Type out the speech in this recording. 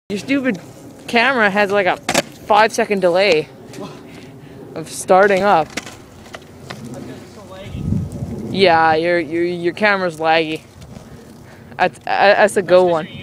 Your stupid camera has like a 5-second delay of starting up. Yeah, your camera's laggy. That's a go one.